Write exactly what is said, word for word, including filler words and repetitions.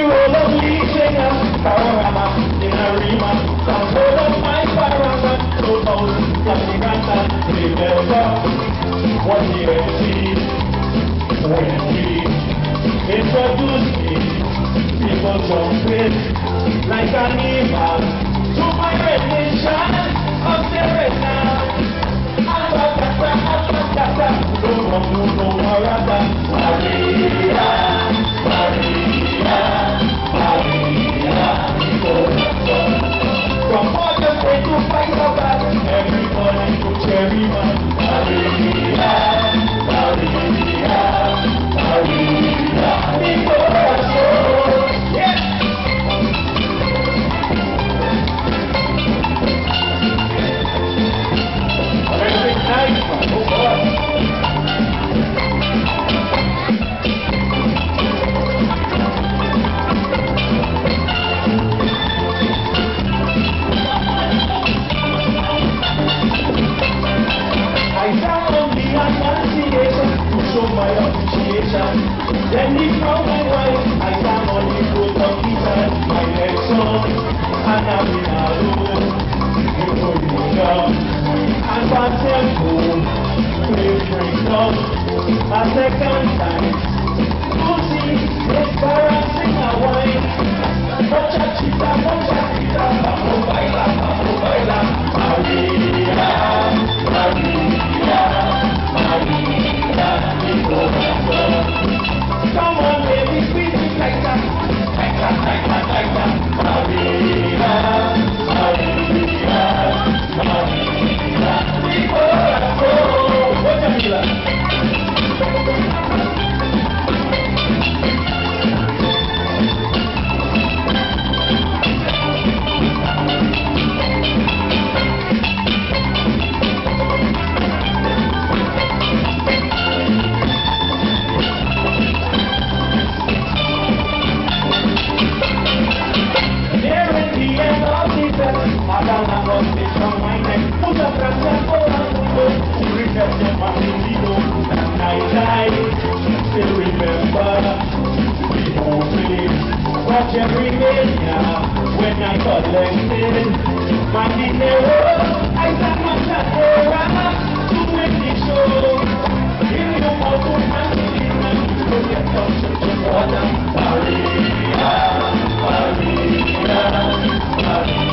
roll of leaching up, panorama, in a rima, some hold of my paranga, so those, Africana, remember what he achieved when he introduced me. People jumping like an animal to my rendition of the renown. Alpacata, alpacata, no more, no more, rata, Maria, Maria, Maria, from Porto State to Paisabas, everybody to cherry man, Maria, Maria, Maria, yes. Everything nice, man. Oh, boy. I found on the Annunciation to show my appreciation. Then he found my wife. I found on the foot of Peter, my next son, and I'm in a room. You put me down, and one tempo, please bring up a second time. Lucy, embarrassing a wine. Muchachita, muchachita, vamos baila, vamos baila. Maria, Maria, Maria, mi corazón. Come on, baby, sweet me like that, like that, like that, like that. Maria, Maria, Maria, mi corazón. What's up, Mila? Madonna was this from my neck. Muchas gracias por el mundo. You remember my video. That night I still remember. We don't believe what every day now. When I collected my dinero, I got my chapora to make the show. If you want to find me, you get some such water. Maria, Maria, Maria.